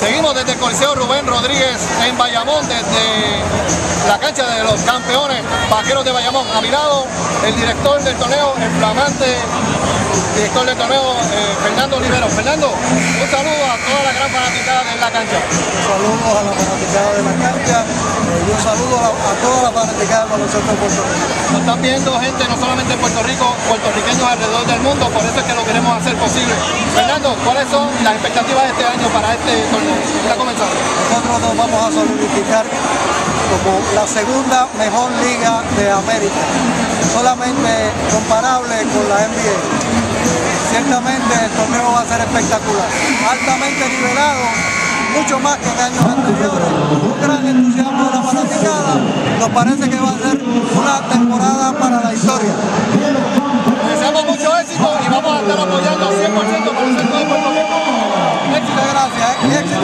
Seguimos desde el Coliseo Rubén Rodríguez en Bayamón, desde la cancha de los campeones Vaqueros de Bayamón. A mi lado, el director del torneo, el flamante director del torneo, Fernando Olivero. Fernando, un saludo a toda la gran fanaticada de la cancha. Saludos a la fanaticada de la cancha y un saludo a toda la fanaticada del baloncesto de Puerto Rico. Nos están viendo gente no solamente en Puerto Rico, puertorriqueños alrededor del mundo, por eso es que lo queremos hacer posible. Fernando, ¿cuáles son las expectativas de este año para este torneo? Está comenzando. Nosotros nos vamos a solidificar como la segunda mejor liga de América, solamente comparable con la NBA. Ciertamente el torneo va a ser espectacular, altamente nivelado, mucho más que en años anteriores, un gran entusiasmo de la fanaticada. Nos parece que va a ser una temporada para la historia. Deseamos mucho éxito y vamos a estar apoyando 100% para el centro de Puerto Rico. Éxito, gracias.